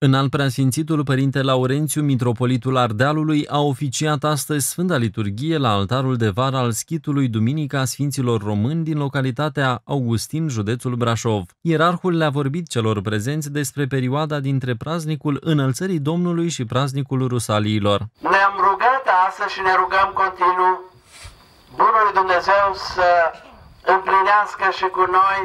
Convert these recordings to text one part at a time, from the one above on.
Înalt Preasfințitul Părinte Laurențiu, mitropolitul Ardealului, a oficiat astăzi Sfânta Liturghie la altarul de vară al schitului Duminica Sfinților Români din localitatea Augustin, județul Brașov. Ierarhul le-a vorbit celor prezenți despre perioada dintre praznicul Înălțării Domnului și praznicul Rusaliilor. Ne-am rugat astăzi și ne rugăm continuu Bunul Dumnezeu să împlinească și cu noi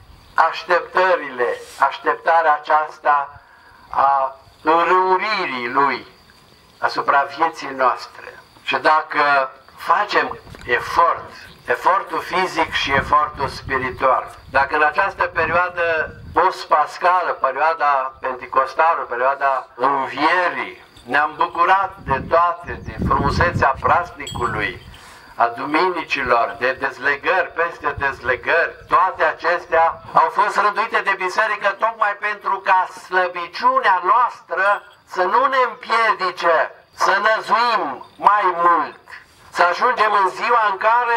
așteptarea aceasta a înrăuririi Lui asupra vieții noastre. Și dacă facem efortul fizic și efortul spiritual, dacă în această perioadă post-pascală, perioada penticostală, perioada învierii, ne-am bucurat de toate, de frumusețea praznicului, a duminicilor, de dezlegări peste dezlegări, toate acestea au fost rânduite de biserică tocmai pentru ca slăbiciunea noastră să nu ne împiedice să năzuim mai mult, să ajungem în ziua în care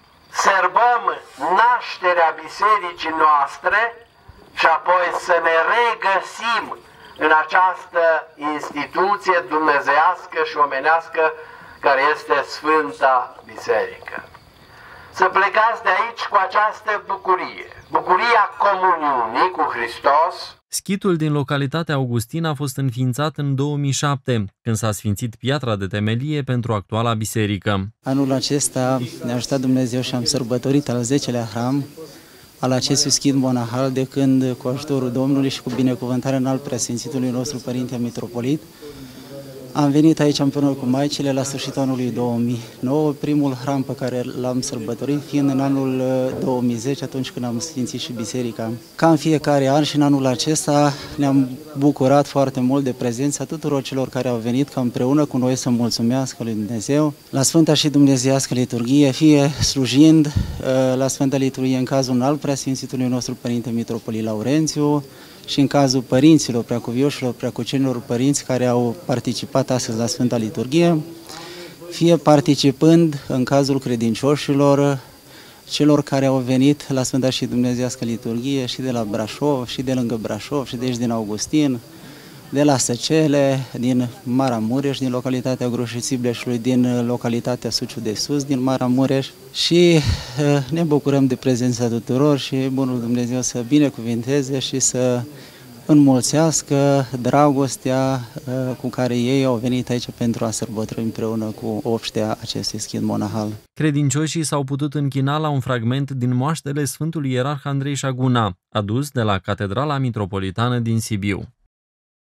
sărbăm nașterea bisericii noastre și apoi să ne regăsim în această instituție dumnezeiască și omenească care este Sfânta Biserică. Să plecați de aici cu această bucurie, bucuria comuniunii cu Hristos. Schitul din localitatea Augustin a fost înființat în 2007, când s-a sfințit piatra de temelie pentru actuala biserică. Anul acesta ne-a ajutat Dumnezeu și am sărbătorit al 10-lea hram al acestui schit monahal, de când, cu ajutorul Domnului și cu binecuvântarea Înalt Preasfințitului nostru Părinte Mitropolit, am venit aici împreună cu maicile la sfârșitul anului 2009, primul hram pe care l-am sărbătorit fiind în anul 2010, atunci când am sfințit și biserica. Ca în fiecare an și în anul acesta ne-am bucurat foarte mult de prezența tuturor celor care au venit ca împreună cu noi să mulțumească lui Dumnezeu la Sfânta și Dumnezeiască Liturghie, fie slujind la Sfânta Liturghie în cazul Înalt Preasfințitului nostru Părinte Mitropolit Laurențiu, și în cazul părinților, preacuvioșilor, preacucenilor părinți care au participat astăzi la Sfânta Liturghie, fie participând în cazul credincioșilor, celor care au venit la Sfânta și Dumnezeiască Liturghie și de la Brașov, și de lângă Brașov, și de aici din Augustin, de la Săcele, din Maramureș, din localitatea Groșii-Țibleșului, din localitatea Suciu de Sus, din Maramureș, și ne bucurăm de prezența tuturor și Bunul Dumnezeu să binecuvinteze și să înmulțească dragostea cu care ei au venit aici pentru a sărbători împreună cu obștea acestui schit monahal. Credincioșii s-au putut închina la un fragment din moaștele Sfântului Ierarh Andrei Șaguna, adus de la Catedrala Mitropolitană din Sibiu.